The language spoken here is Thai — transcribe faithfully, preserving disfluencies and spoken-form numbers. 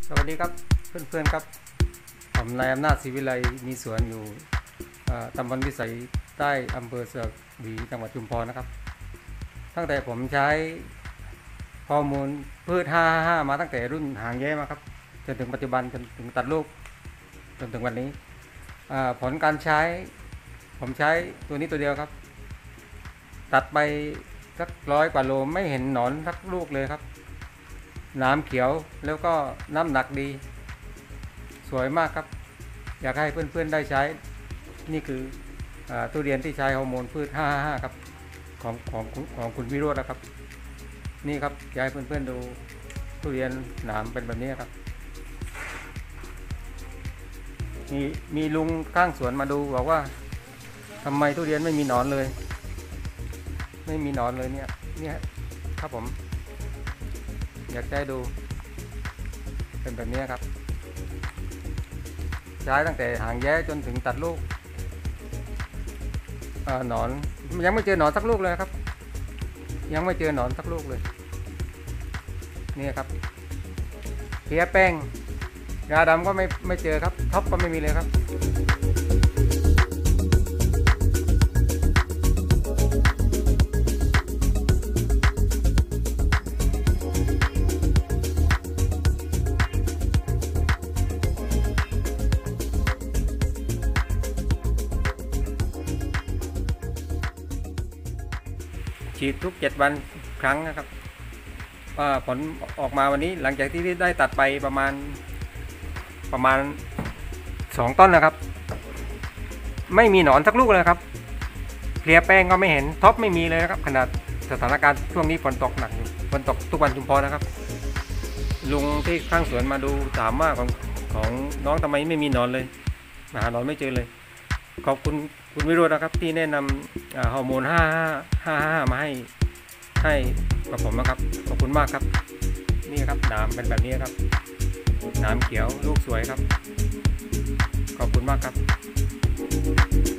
สวัสดีครับเพื่อนๆครับผมนายอำนาจศรีวิไลมีสวนอยู่ตำบลวิสัยใต้อำเภอเสือกหวีจังหวัดชุมพรนะครับตั้งแต่ผมใช้ฮอร์โมนพืชห้าห้ามาตั้งแต่รุ่นหางแย้มาครับจนถึงปัจจุบันจนถึงตัดลูกจนถึงวันนี้ผลการใช้ผมใช้ตัวนี้ตัวเดียวครับตัดไปสักร้อยกว่าโลไม่เห็นหนอนสักลูกเลยครับน้ำเขียวแล้วก็น้ำหนักดีสวยมากครับอยากให้เพื่อนๆได้ใช้นี่คือทุเรียนที่ใช้ฮอร์โมนพืชห้าห้าครับของของของคุณวิโรจน์นะครับนี่ครับอยากให้เพื่อนๆดูทุเรียนหนามเป็นแบบนี้ครับมีมีลุงข้างสวนมาดูบอกว่าทำไมทุเรียนไม่มีหนอนเลยไม่มีหนอนเลยเนี่ยเนี่ยครับผมอยากให้ดูเป็นแบบนี้ครับใช้ตั้งแต่หางแย้จนถึงตัดลูกหนอนยังไม่เจอหนอนสักลูกเลยครับยังไม่เจอหนอนสักลูกเลยนี่ครับเพี้ยแป้งยาดำก็ไม่ไม่เจอครับท็อปก็ไม่มีเลยครับฉีดทุกเจ็ดวันครั้งนะครับผลออกมาวันนี้หลังจากที่ได้ตัดไปประมาณประมาณสองต้นนะครับไม่มีหนอนสักลูกเลยครับเพลียแป้งก็ไม่เห็นท็อปไม่มีเลยนะครับขนาดสถานการณ์ช่วงนี้ฝนตกหนักอยู่ฝนตกทุกวันชุมพรนะครับลุงที่ข้างสวนมาดูถามว่าของของน้องทำไมไม่มีหนอนเลยหาหนอนไม่เจอเลยขอบคุณคุณวิโรจน์นะครับที่แนะนำฮอร์โมนห้าห้าห้ามาให้ให้กับผมนะครับขอบคุณมากครับนี่ครับหนามเป็นแบบนี้ครับหนามเขียวลูกสวยครับขอบคุณมากครับ